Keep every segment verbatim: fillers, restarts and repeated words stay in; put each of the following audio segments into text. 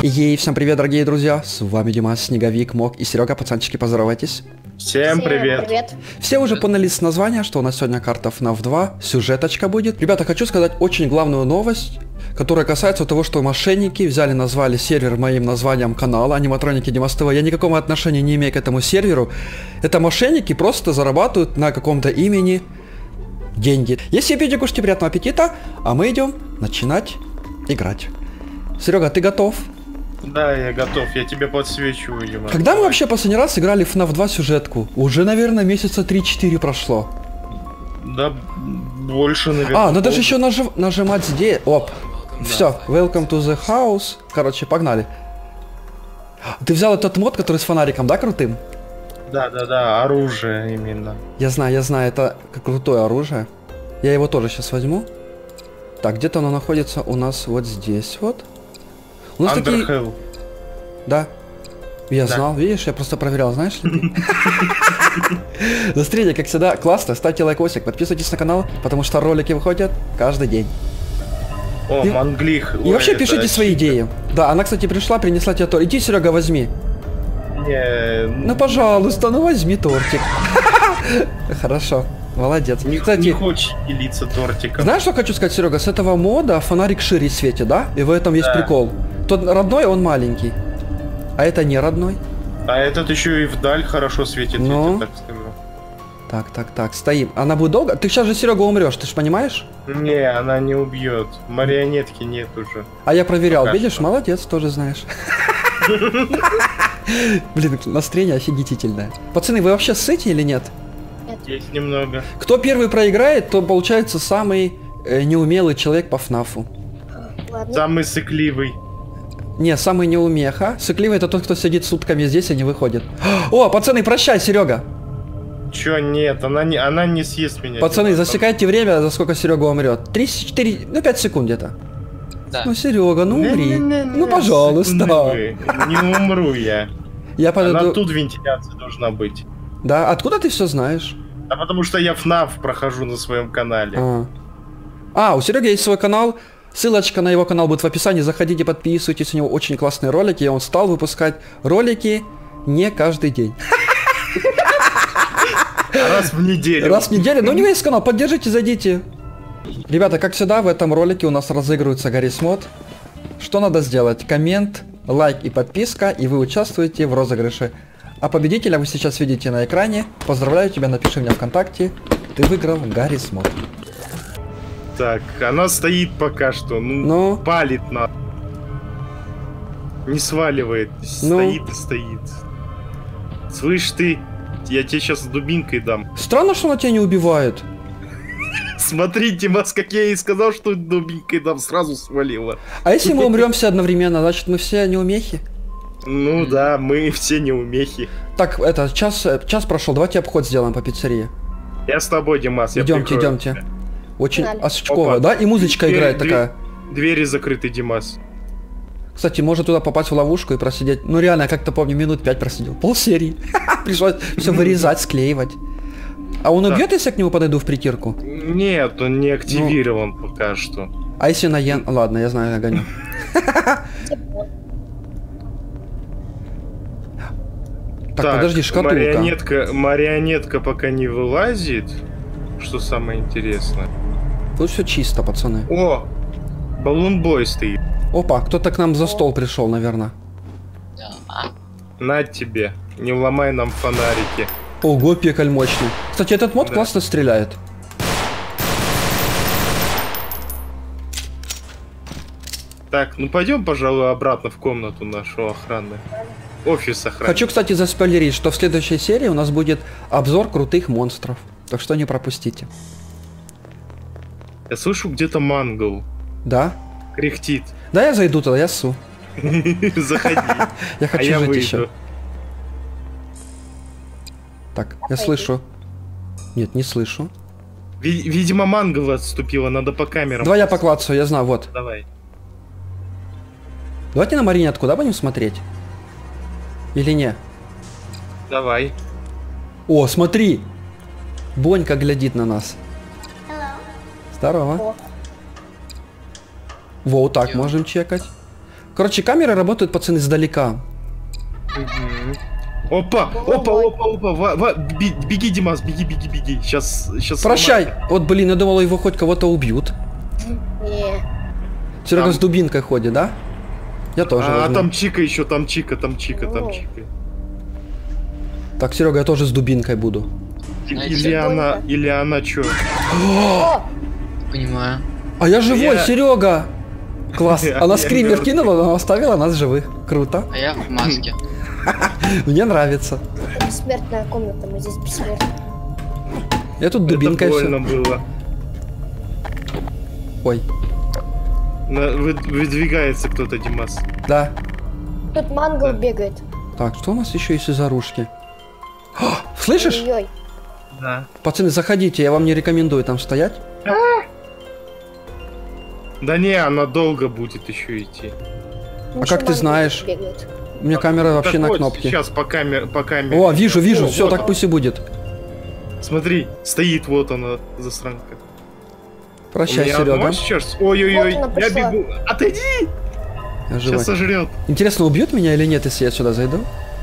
Ей, всем привет, дорогие друзья, с вами Димас, Снеговик, Мог и Серега, пацанчики, поздоровайтесь. Всем привет. привет. Все уже поняли с названия, что у нас сегодня карта эф наф два, сюжеточка будет. Ребята, хочу сказать очень главную новость, которая касается того, что мошенники взяли, назвали сервер моим названием канала Аниматроники Димас ТВ. Я никакого отношения не имею к этому серверу. Это мошенники просто зарабатывают на каком-то имени деньги. Если пьете, кушайте, приятного аппетита, а мы идем начинать играть. Серега, ты готов? Да, я готов, я тебе подсвечу, видимо. Когда мы вообще последний раз играли в эф наф два сюжетку? Уже, наверное, месяца три-четыре прошло. Да, больше, наверное. А, надо же еще нажим, нажимать здесь. Оп. Да. Все, welcome to the house. Короче, погнали. Ты взял этот мод, который с фонариком, да, крутым? Да, да, да, оружие именно. Я знаю, я знаю, это крутое оружие. Я его тоже сейчас возьму. Так, где-то оно находится у нас вот здесь вот. У нас такие... Да. Я да. знал, видишь, я просто проверял, знаешь ли? Смотрите, как всегда, классно, ставьте лайкосик, подписывайтесь на канал, потому что ролики выходят каждый день. О, манглих. И вообще пишите свои идеи. Да, она, кстати, пришла, принесла тебе торт. Иди, Серега, возьми. Не... Ну, пожалуйста, ну возьми тортик. Хорошо. Молодец. Не, Кстати, не хочешь делиться тортиком. Знаешь, что хочу сказать, Серега? С этого мода фонарик шире светит, да? И в этом да. есть прикол. Тот родной, он маленький. А это не родной. А этот еще и вдаль хорошо светит, ну... я тебе так скажу. Так, так, так, стоим. Она будет долго? Ты сейчас же, Серега, умрешь, ты же понимаешь? Не, она не убьет. Марионетки нет уже. А я проверял, пока видишь, что. Молодец, тоже знаешь. Блин, настроение офигительное. Пацаны, вы вообще ссыте или нет? Есть немного. Кто первый проиграет, то получается самый э, неумелый человек по эф нафу. Ладно. Самый сыкливый. Не, самый неумеха. Сыкливый это тот, кто сидит сутками здесь и не выходит. О, пацаны, прощай, Серега. Чё, нет, она не, она не съест меня. Пацаны, Дима, засекайте время, за сколько Серега умрет. три, четыре, ну пять секунд где-то. Да. Ну, Серега, ну умри. Не, не, не, не, ну, пожалуйста. Не умру я. Я подойду... Она тут вентиляция должна быть. Да, откуда ты все знаешь? А потому что я эф наф прохожу на своем канале. А, а у Сереги есть свой канал. Ссылочка на его канал будет в описании. Заходите, подписывайтесь. У него очень классные ролики. И он стал выпускать ролики не каждый день. Раз в неделю. Раз в неделю. Но у него есть канал. Поддержите, зайдите. Ребята, как всегда, в этом ролике у нас разыгрывается Гаррис Мод. Что надо сделать? Коммент, лайк и подписка. И вы участвуете в розыгрыше. А победителя вы сейчас видите на экране. Поздравляю тебя, напиши мне ВКонтакте. Ты выиграл Гаррис Мод. Так, она стоит пока что. Ну, ну? палит на. Не сваливает. Ну? Стоит и стоит. Слышь ты, я тебе сейчас дубинкой дам. Странно, что она тебя не убивает. Смотри, Димас, как я ей сказал, что дубинкой дам, сразу свалила. А если мы умрем все одновременно, значит мы все неумехи? Ну да, мы все неумехи. Так, это, час, час прошел, давайте обход сделаем по пиццерии. Я с тобой, Димас, я Идемте, идемте. тебя. Очень осчково, да? И музычка Двери, играет двери, такая. Двери закрыты, Димас. Кстати, можно туда попасть в ловушку и просидеть. Ну реально, я как-то помню, минут пять просидел. Пол серии. Пришлось все вырезать, склеивать. А он убьет, если я к нему подойду в притирку? Нет, он не активирован ну, пока что. А если на Ян... Ладно, я знаю, я гоню. Так, так, подожди, шкатулка. Марионетка, марионетка пока не вылазит. Что самое интересное. Тут все чисто, пацаны. О, баллонбой стоит. Опа, кто-то к нам за стол пришел, наверное. На тебе, не ломай нам фонарики. Ого, пекаль мощный. Кстати, этот мод да. классно стреляет. Так, ну пойдем, пожалуй, обратно в комнату нашу охраны. Офис охраны. Хочу, кстати, заспойлерить, что в следующей серии у нас будет обзор крутых монстров. Так что не пропустите. Я слышу где-то мангл. Да? Кряхтит. Да, я зайду туда, я ссу. Заходи. Я хочу жить еще. Так, я слышу. Нет, не слышу. Видимо, мангл отступила, надо по камерам. Давай я поклацаю, я знаю, вот. Давай. Давайте на марионетку, да, будем смотреть? Или не? Давай. О, смотри! Бонька глядит на нас. Здорово. Во, так можем чекать. Короче, камеры работают, пацаны, издалека. Мгм. Опа, опа, опа, опа, ва- ва- би- беги, Димас, беги, беги, беги. Сейчас, сейчас. Прощай. Вот, блин, я думал, его хоть кого-то убьют. Не. Серега Там- с дубинкой ходит, да? Я тоже. А, возьму. там Чика еще, там Чика, там Чика, там О. Чика. Так, Серега, я тоже с дубинкой буду. Или Прикольно. она, или она чё? О, Понимаю. А я живой, Я- Серега! Класс. Я- Она я скример мертвый. кинула, но оставила нас живых. Круто. А я в маске. Мне нравится. это бессмертная комната, мы здесь бессмертны. Я тут Это дубинкой больно все. было. Ой, На- вы- выдвигается кто-то, Димас. да. Тут мангал Да. бегает. Так, что у нас еще есть из оружки? А, слышишь? Ой-ой. Да. Пацаны, заходите, я вам не рекомендую там стоять. Да не, она долго будет еще идти. Ничего, как ты мангал знаешь? бегает. У меня камера вообще Так на вот, кнопке. Сейчас по камере, по камере. О, вижу, вижу, О, все, вот так она. пусть и будет. Смотри, стоит вот она, засранка. Прощай, У меня Серега. одно сейчас. Ой-ой-ой, Вот она я пришла. бегу. Отойди! Я живой. Сейчас сожрет. Интересно, убьют меня или нет, если я сюда зайду?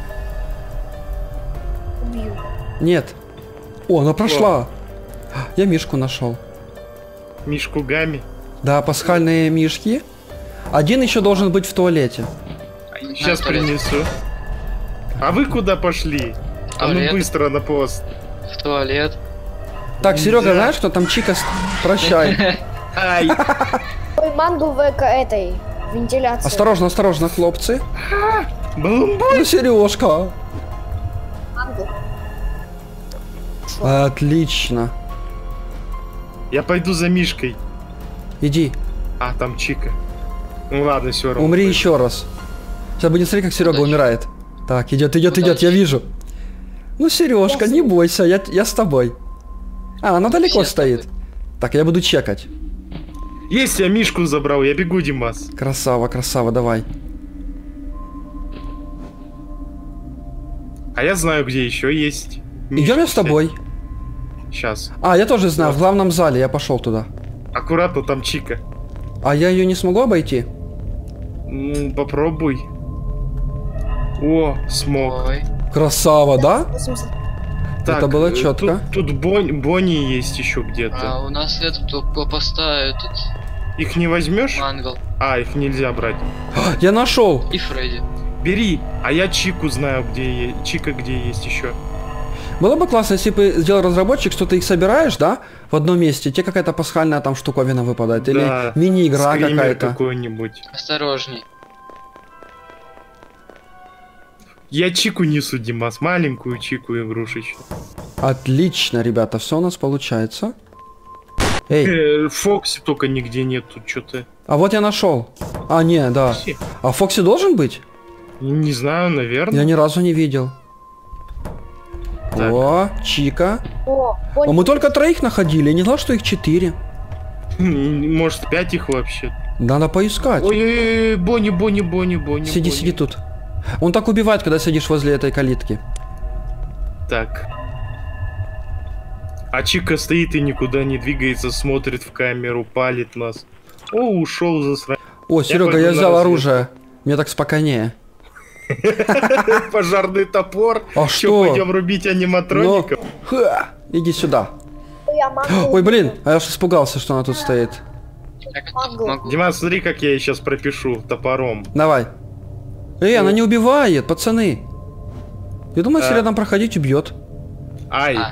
Убью. Нет. О, она прошла. Я мишку нашел. Мишку Гами. Да, пасхальные мишки. Один еще должен быть в туалете. Сейчас туалет. принесу. А вы куда пошли? А ну Туалет. быстро на пост. В туалет. Так, Серега, Нельзя. знаешь, что там Чика? с- Прощай. Ай! Ой, мангал в эко этой вентиляции. Осторожно, осторожно, хлопцы. Балумбой! Ну, Сережка. Мангал. Отлично. Я пойду за Мишкой. Иди, А, там Чика. Ну ладно, все равно. умри пойду. еще раз. Сейчас будем смотреть, как Серега Удачи. умирает. Так, идет, идет, идет, Удачи. я вижу. Ну, Сережка, Я не с- бойся, я, я с тобой. А, она далеко Все с стоит. тобой. Так, я буду чекать. Есть, я Мишку забрал, я бегу, Димас. Красава, красава, давай. А я знаю, где еще есть. Идем я с тобой. Сейчас. А, я тоже знаю, в главном зале, я пошел туда. Аккуратно, там Чика. А я ее не смогу обойти? Ну, попробуй. О, смог. Ой. Красава, да? восемьдесят. Так, Это было э, четко. Тут, тут Бонни, Бонни есть еще А где-то. у нас этот по- поста этот Их не возьмешь? мангал. А, их нельзя брать. Я нашел. И Фредди. Бери, а я Чику знаю, где есть. Чика где есть еще. Было бы классно, если бы сделал разработчик, что ты их собираешь, да, в одном месте, тебе какая-то пасхальная там штуковина выпадает, Да, или мини-игра Скример какая-то. какой-нибудь. Осторожней. Я Чику несу, Димас, маленькую Чику игрушечку. Отлично, ребята, все у нас получается. Эй, Э, Фокси только нигде нету, что-то. а вот я нашел. А, не, да. А Фокси должен быть? Не знаю, наверное. Я ни разу не видел. Так. О, Чика. О, А Бонни. мы только троих находили, я не знал, что их четыре. Может, пять их вообще. Надо поискать. Ой-ой-ой, Бонни, Бонни, Бонни, Бонни. Сиди, Бонни. сиди тут. Он так убивает, когда сидишь возле этой калитки. Так. А Чика стоит и никуда не двигается, смотрит в камеру, палит нас. О, ушел засра... О, Серега, пойду я на взял разведку. оружие. Мне так спокойнее. Пожарный топор. А Чё, что? пойдем рубить аниматроников? Ну, ха, иди сюда. Я мангал. Ой, блин, а я аж испугался, что она тут стоит. Я как Мангал. могу. Дима, смотри, как я ей сейчас пропишу топором. Давай. Эй, она не убивает, пацаны. Я думаю, если А. рядом проходить, убьет. Ай, А.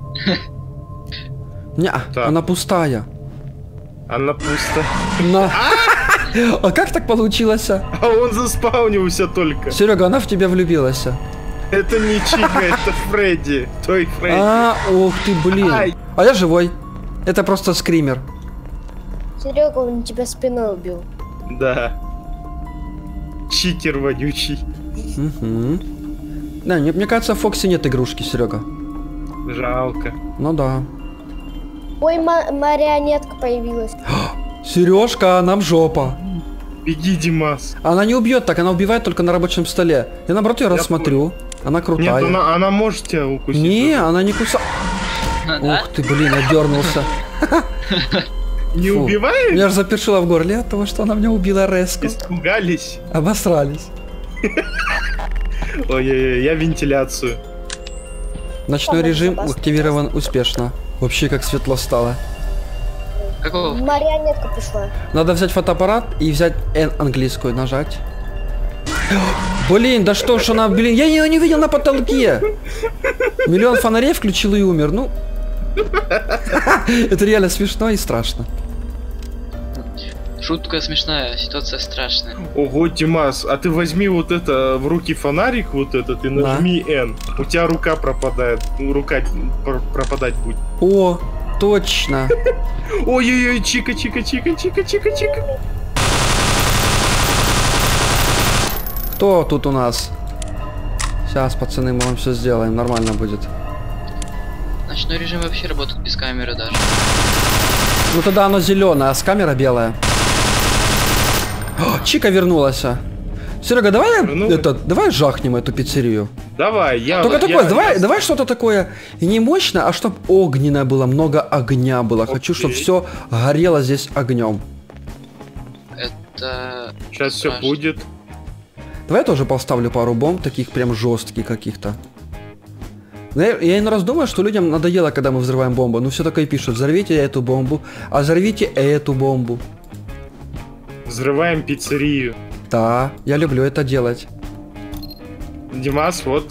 Не, Так. она пустая. она пусто. На. А как так получилось? А он заспаунился только. Серега, она в тебя влюбилась. Это не Чика, это Фредди. Той Фредди. А, ух ты, блин. Ай. А я живой. Это просто скример. Серега, он тебя спиной убил. Да. Читер вонючий. Угу. Да, мне, мне кажется, в Фоксе нет игрушки, Серега. Жалко. Ну да. Ой, ма- марионетка появилась. Сережка, нам жопа. Беги, Димас. Она не убьет так, она убивает только на рабочем столе. Я наоборот ее Я рассмотрю. Она Нет, крутая. она, она может тебя укусить. Не, даже. она не кусает. А, да? Ух ты, блин, я дернулся. Не Фу. убивает? Меня же запершило в горле от того, что она меня убила резко. Испугались. Обосрались. Ой-ой-ой, я вентиляцию. Ночной По-моему, режим забастовка. активирован успешно. Вообще как светло стало. Какого? Марионетка пришла. Надо взять фотоаппарат и взять N английскую нажать. Блин, да что ж она, блин, я ее не видел на потолке. Миллион фонарей включил и умер, ну. Это реально смешно и страшно. Шутка смешная, ситуация страшная. Ого, Димас, а ты возьми вот это в руки фонарик вот этот и нажми N. У тебя рука пропадает. Ну, рука пр- пропадать будет. О, точно. Ой-ой-ой, чика, чика, чика, чика, чика, чика. Кто тут у нас? Сейчас, пацаны, мы вам все сделаем, нормально будет. Ночной режим вообще работает без камеры даже. Ну тогда оно зеленое, а с камера белая. О, Чика вернулась. Серега, давай Вернулась? это, давай жахнем эту пиццерию. Давай, я... Только я- такое, я- давай, давай что-то такое не мощное, а чтоб огненное было, много огня было. Хочу, чтобы Окей. все горело здесь огнем. Это... Сейчас все страшно. будет. Давай я тоже поставлю пару бомб, таких прям жестких каких-то. Но Я, я иной раз думаю, что людям надоело, когда мы взрываем бомбу. Ну все такое пишут, взорвите эту бомбу, а взорвите эту бомбу. Взрываем пиццерию. Да, я люблю это делать. Димас, вот.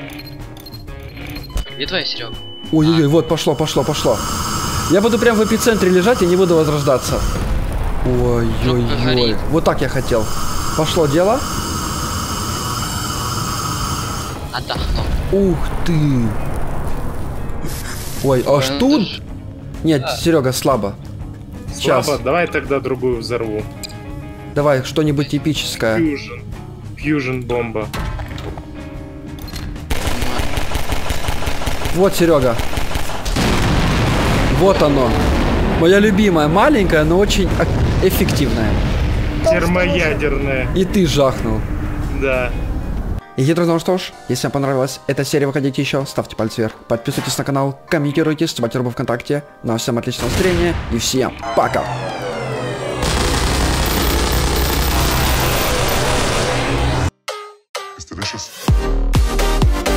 Где твоя, Серега? Ой-ой-ой, вот пошло, пошло, пошло. Я буду прям в эпицентре лежать и не буду возрождаться. Ой-ой-ой. горит. Вот так я хотел. Пошло дело. Отдохнул. Ух ты. Ой, аж Ну, тут? это ж- Нет, Серега, слабо. Сейчас. Слабо, давай тогда другую взорву. Давай, что-нибудь эпическое. Фьюжн. Фьюжн бомба. Вот, Серега. Вот оно. Моя любимая, маленькая, но очень ак- эффективная. Термоядерная. И ты жахнул. Да. И друзья, ну что ж, если вам понравилась эта серия, выходите еще, ставьте пальцы вверх, подписывайтесь на канал, комментируйте, ставьте рубу ВКонтакте. Ну а всем отличного настроения и всем пока! It's delicious.